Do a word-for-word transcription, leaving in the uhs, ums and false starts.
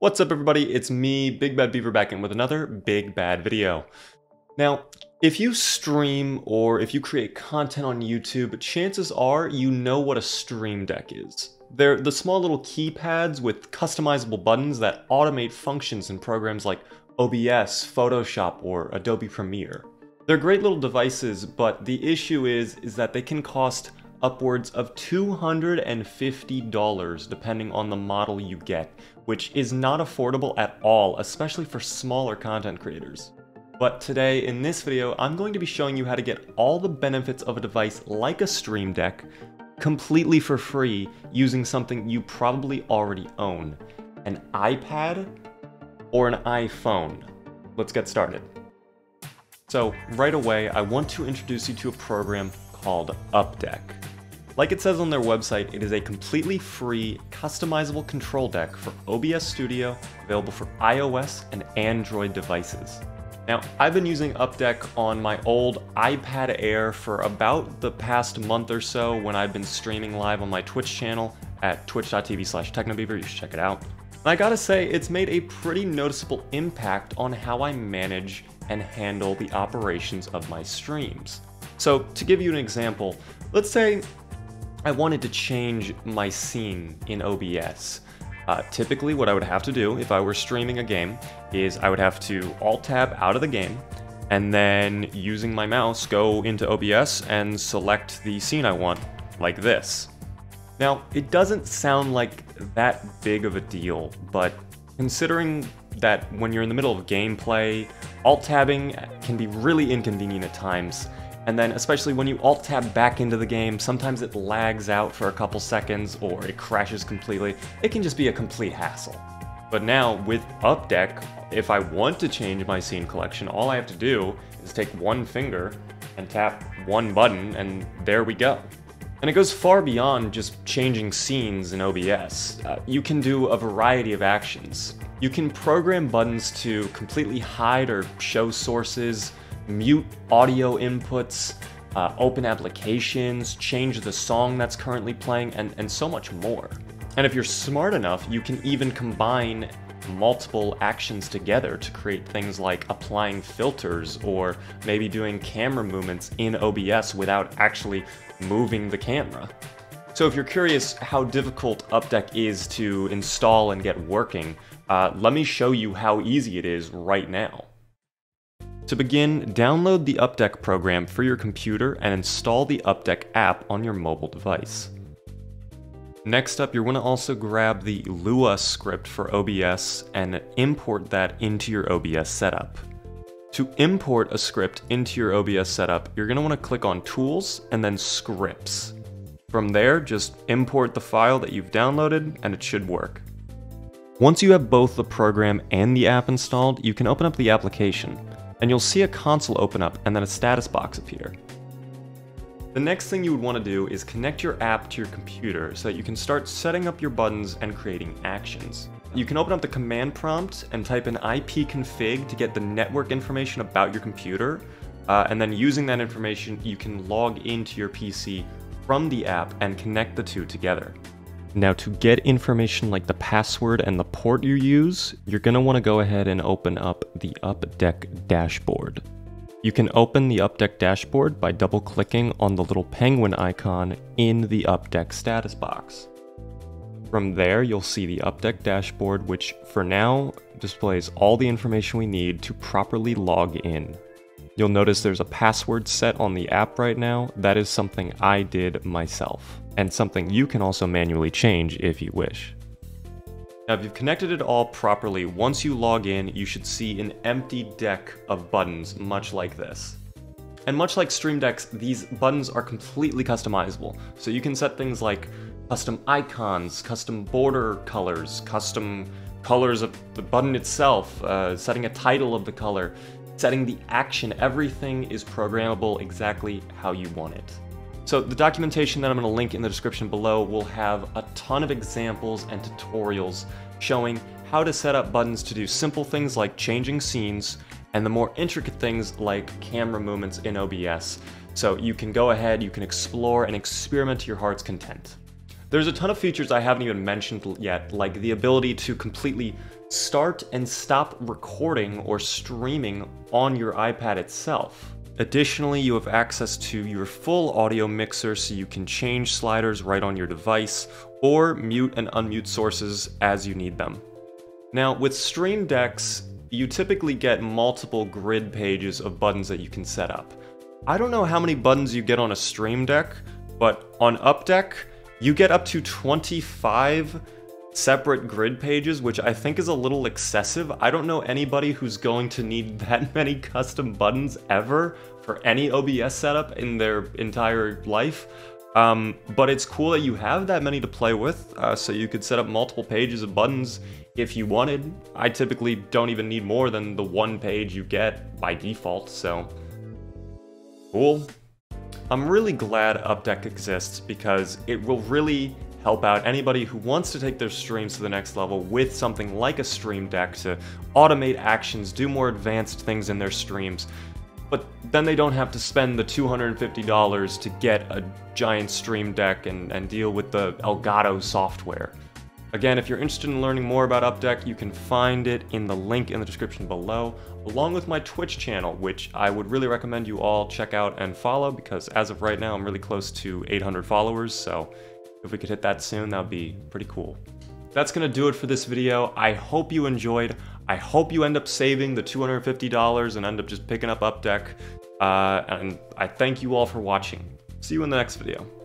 What's up everybody, it's me, Big Bad Beaver, back in with another Big Bad video. Now, if you stream or if you create content on YouTube, chances are you know what a Streamdeck is. They're the small little keypads with customizable buttons that automate functions in programs like O B S, Photoshop, or Adobe Premiere. They're great little devices, but the issue is, is that they can cost upwards of two hundred fifty dollars depending on the model you get, which is not affordable at all, especially for smaller content creators. But today, in this video, I'm going to be showing you how to get all the benefits of a device like a Streamdeck completely for free using something you probably already own, an iPad or an iPhone. Let's get started. So right away, I want to introduce you to a program called UpDeck. Like it says on their website, it is a completely free, customizable control deck for O B S Studio, available for iOS and Android devices. Now, I've been using UpDeck on my old iPad Air for about the past month or so when I've been streaming live on my Twitch channel at twitch dot t v slash technobeaver. You should check it out. And I gotta say, it's made a pretty noticeable impact on how I manage and handle the operations of my streams. So, to give you an example, let's say I wanted to change my scene in O B S. Uh, typically what I would have to do if I were streaming a game is I would have to Alt-Tab out of the game, and then using my mouse go into O B S and select the scene I want, like this. Now, it doesn't sound like that big of a deal, but considering that when you're in the middle of gameplay, Alt-Tabbing can be really inconvenient at times. And then, especially when you Alt-Tab back into the game, sometimes it lags out for a couple seconds or it crashes completely. It can just be a complete hassle. But now, with UpDeck, if I want to change my scene collection, all I have to do is take one finger and tap one button, and there we go. And it goes far beyond just changing scenes in O B S. Uh, you can do a variety of actions. You can program buttons to completely hide or show sources, mute audio inputs, uh, open applications, change the song that's currently playing, and, and so much more. And if you're smart enough, you can even combine multiple actions together to create things like applying filters or maybe doing camera movements in O B S without actually moving the camera. So if you're curious how difficult UpDeck is to install and get working, uh, let me show you how easy it is right now. To begin, download the UpDeck program for your computer and install the UpDeck app on your mobile device. Next up, you're going to also grab the Lua script for O B S and import that into your O B S setup. To import a script into your O B S setup, you're going to want to click on Tools and then Scripts. From there, just import the file that you've downloaded and it should work. Once you have both the program and the app installed, you can open up the application, and you'll see a console open up and then a status box appear. The next thing you would want to do is connect your app to your computer so that you can start setting up your buttons and creating actions. You can open up the command prompt and type in ipconfig to get the network information about your computer, uh, and then using that information you can log into your P C from the app and connect the two together. Now, to get information like the password and the port you use, you're going to want to go ahead and open up the UpDeck dashboard. You can open the UpDeck dashboard by double-clicking on the little penguin icon in the UpDeck status box. From there, you'll see the UpDeck dashboard, which for now displays all the information we need to properly log in. You'll notice there's a password set on the app right now. That is something I did myself, and something you can also manually change if you wish. Now, if you've connected it all properly, once you log in, you should see an empty deck of buttons, much like this. And much like Streamdecks, these buttons are completely customizable, so you can set things like custom icons, custom border colors, custom colors of the button itself, uh, setting a title of the color, setting the action. Everything is programmable exactly how you want it. So the documentation that I'm going to link in the description below will have a ton of examples and tutorials showing how to set up buttons to do simple things like changing scenes and the more intricate things like camera movements in O B S. So you can go ahead, you can explore and experiment to your heart's content. There's a ton of features I haven't even mentioned yet, like the ability to completely start and stop recording or streaming on your iPad itself. Additionally, you have access to your full audio mixer so you can change sliders right on your device, or mute and unmute sources as you need them. Now, with Streamdecks, you typically get multiple grid pages of buttons that you can set up. I don't know how many buttons you get on a Stream Deck, but on UpDeck, you get up to twenty-five separate grid pages, which I think is a little excessive. I don't know anybody who's going to need that many custom buttons ever for any O B S setup in their entire life. Um, but it's cool that you have that many to play with, uh, so you could set up multiple pages of buttons if you wanted. I typically don't even need more than the one page you get by default, so cool. I'm really glad UpDeck exists because it will really help out anybody who wants to take their streams to the next level with something like a Stream Deck to automate actions, do more advanced things in their streams. But then they don't have to spend the two hundred fifty dollars to get a giant Stream Deck and, and deal with the Elgato software. Again, if you're interested in learning more about UpDeck, you can find it in the link in the description below, along with my Twitch channel, which I would really recommend you all check out and follow, because as of right now, I'm really close to eight hundred followers, so if we could hit that soon, that would be pretty cool. That's gonna do it for this video. I hope you enjoyed. I hope you end up saving the two hundred fifty dollars and end up just picking up UpDeck. Uh, and I thank you all for watching. See you in the next video.